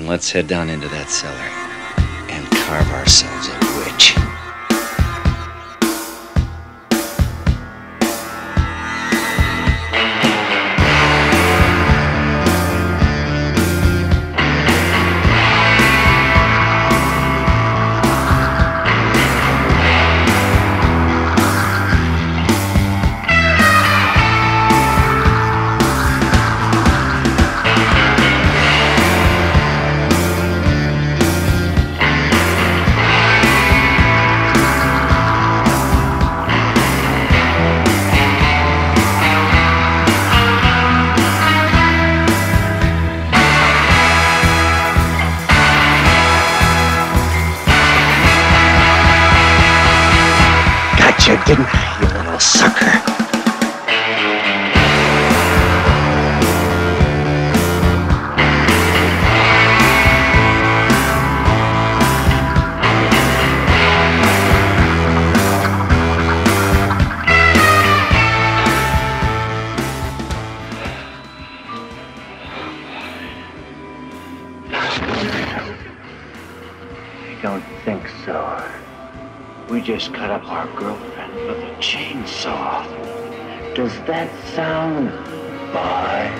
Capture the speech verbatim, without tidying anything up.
let's head down into that cellar and carve ourselves a witch. You didn't I, you little sucker? I don't think so. We just cut up our girlfriend with a chainsaw. Does that sound bye?